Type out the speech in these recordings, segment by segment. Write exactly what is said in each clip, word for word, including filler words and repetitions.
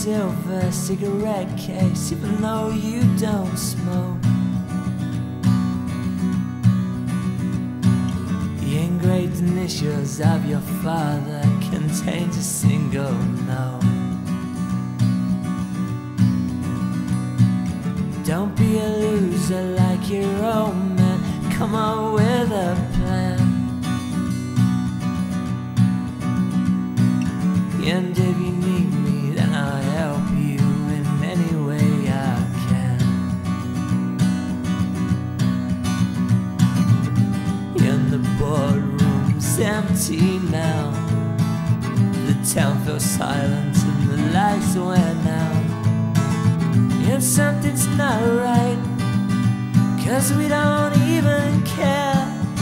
silver cigarette case, even though you don't smoke. The engraved initials of your father contains a single note. Don't be a loser like your old man, come on with a plan. And if you need me, then I'll help you in any way I can. And the boardroom's empty now, the town feels silent and the lights went out. And something's not right, 'cause we don't even care.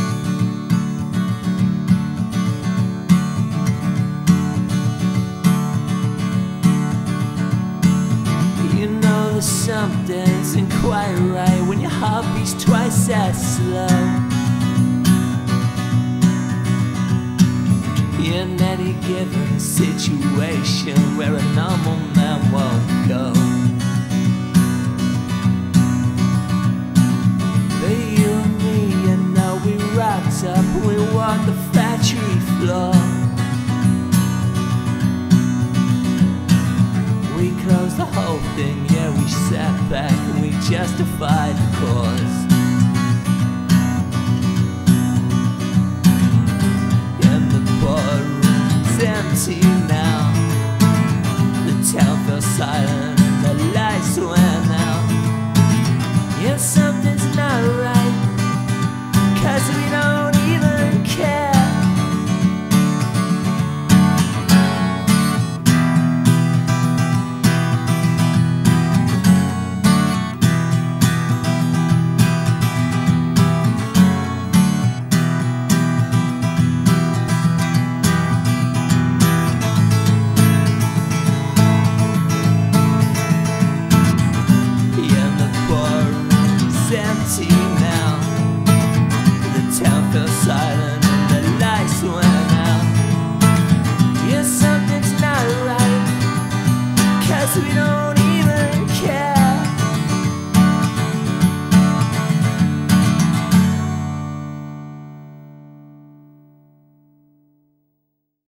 You know that something isn't quite right when your heart beats twice as slow. In any given situation where a normal man won't go. But you and me, you know, we rocked up, we walked the factory floor. We closed the whole thing, yeah, we sat back and we justified the cause. And the boardroom's empty